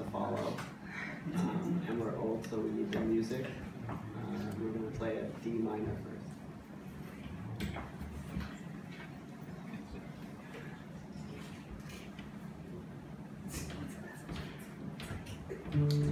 to follow. And we're old, so we need the music. We're going to play a D minor first.